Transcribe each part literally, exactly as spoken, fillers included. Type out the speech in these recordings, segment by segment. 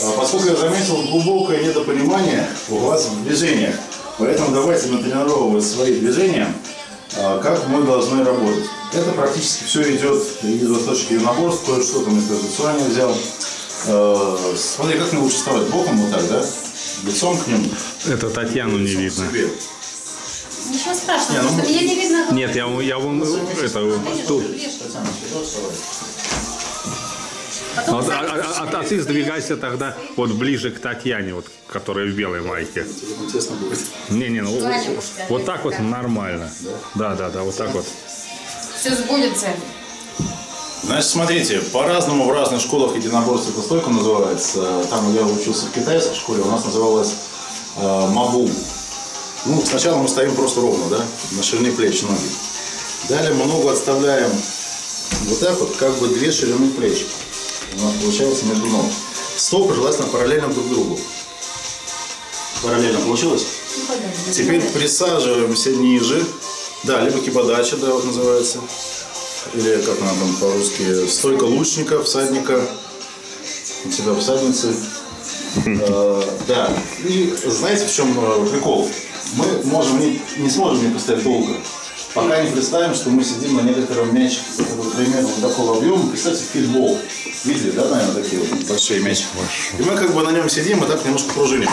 Поскольку я заметил глубокое недопонимание у вас в движениях, поэтому давайте натренировывать свои движения, как мы должны работать. Это практически все идет из восточных единоборств, кое-что там из традиционного взял. Смотри, как мне лучше вставать, боком вот так, да? Лицом к ним. Это Татьяну не видно. Ничего страшного, не, ну, меня не видно. Нет, я, я вон это тут. А, а, а, а, а ты сдвигайся тогда вот ближе к Татьяне, вот, которая в белой майке. Тесно будет. Не, не, ну вот, вот так вот нормально. Да, да, да, вот так вот. Все сбудется. Значит, смотрите, по-разному в разных школах единоборств эта стойка называется. Там я учился в китайской школе, у нас называлась э, мабу. Ну, сначала мы стоим просто ровно, да, на ширине плеч ноги. Далее мы ногу отставляем вот так вот, как бы две ширины плеч. У нас получается между ног. Стопы желательно параллельно друг другу. Параллельно получилось? Теперь присаживаемся ниже. Да, либо кибадача, да, вот называется. Или как она там по-русски, стойка лучника, всадника. У тебя всадницы. Да. И знаете, в чем прикол? Мы можем не, не сможем не постоять долго, пока не представим, что мы сидим на некотором мячике, вот, примерно вот такого объема. Представьте, фитбол. Видели, да, наверное, такие вот большие мячики? И мы как бы на нем сидим и так немножко пружиним.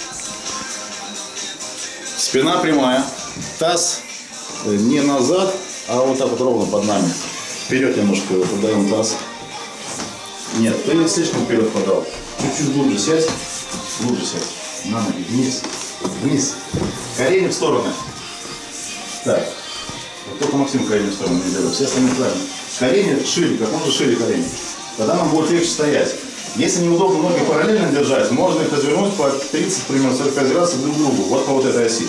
Спина прямая, таз не назад, а вот так вот ровно под нами. Вперед немножко подаем таз. Нет, ты слишком вперед подал. Чуть-чуть глубже сядь, глубже сядь. На ноги, вниз. Вниз. Колени в стороны. Так. Вот только Максим колени в сторону не делает. Все остальные правильно. Колени шире, как можно шире колени. Тогда нам будет легче стоять. Если неудобно ноги параллельно держать, можно их развернуть по тридцать, примерно сорок пять градусов друг к другу. Вот по вот этой оси.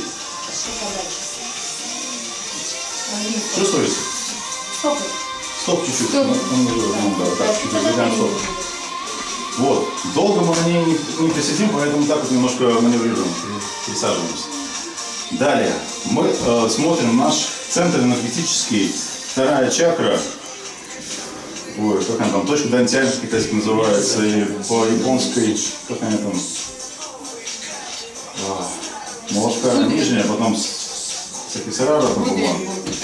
Чувствуете? Стоп. Стоп чуть-чуть. Ну, да, вот так, чуть-чуть. Ведем стоп. Вот. Долго мы на ней не, не присидим, поэтому так вот немножко маневрируем, присаживаемся. Далее мы э, смотрим наш центр энергетический, вторая чакра. Ой, как она там, точка дантянь по-китайски называется, и по-японской, как она там, а, молотка нижняя, потом сакисара, потом бумага.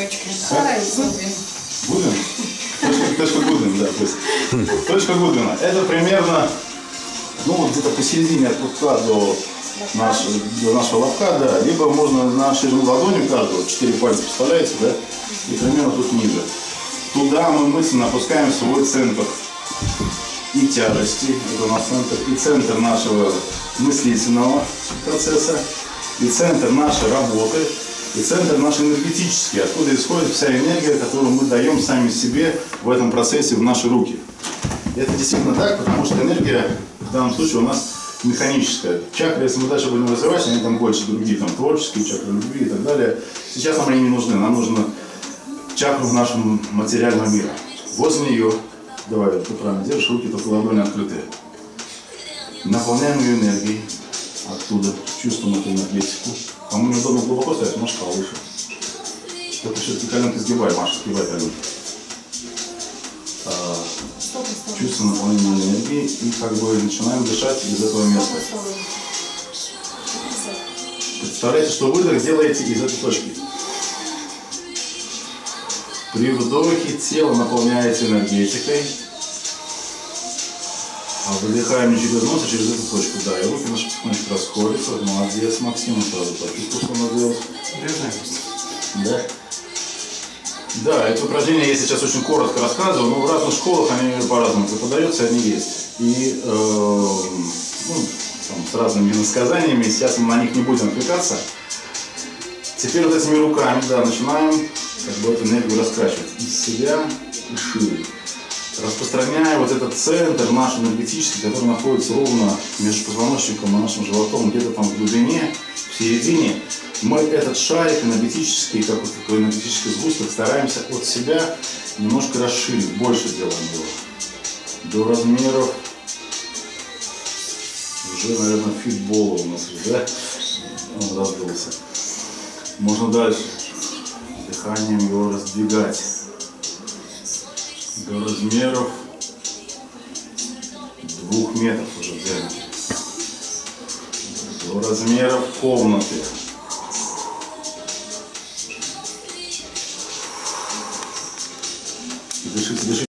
Гудвин? Точка, точка Гудвин, да. То есть, точка Гудвина. Это примерно, ну вот где-то посередине от пупка до, наш, до нашего лобка, да. Либо можно на ширину ладони каждого, четыре пальца, представляете, да? И примерно тут ниже. Туда мы мысленно опускаем свой центр и тяжести, это у нас центр, и центр нашего мыслительного процесса, и центр нашей работы, и центр наш энергетический, откуда исходит вся энергия, которую мы даем сами себе в этом процессе в наши руки. И это действительно так, потому что энергия в данном случае у нас механическая. Чакры, если мы дальше будем развивать, они там больше другие, там творческие чакры любви и так далее. Сейчас нам они не нужны, нам нужно чакру в нашем материальном мире. Возле нее, давай, ты правильно держишь, руки только ладони открытые. Наполняем ее энергией оттуда, чувствуем эту энергетику. Кому неудобно глубоко стоять, может повыше. Только все-таки коленки сгибай, Маша, сгибай коленки. А, чувствуем наполнение энергии и как бы начинаем дышать из этого места. Представляете, что выдох делаете из этой точки. При вдохе тело наполняете энергетикой, а выдыхаем не через нос, а через эту точку. Да, и руки наши потихонечку расходятся. Молодец, Максим, сразу почувствовал, что надо делать. Да? Да, это упражнение я сейчас очень коротко рассказываю, но в разных школах они по-разному преподаются, они есть. И э, ну, там, с разными иносказаниями, сейчас мы на них не будем отвлекаться. Теперь вот этими руками, да, начинаем как бы эту энергию раскачивать из себя и шире. Распространяя вот этот центр наш энергетический, который находится ровно между позвоночником и нашим животом, где-то там в глубине, в середине, мы этот шарик энергетический, как вот такой энергетический сгусток, стараемся от себя немножко расширить, больше делаем его. До размеров уже, наверное, фитбола у нас уже, да? Он раздулся. Можно дальше дыханием его раздвигать до размеров двух метров уже в диаметре. до размеров комнаты. Дышите, дышите.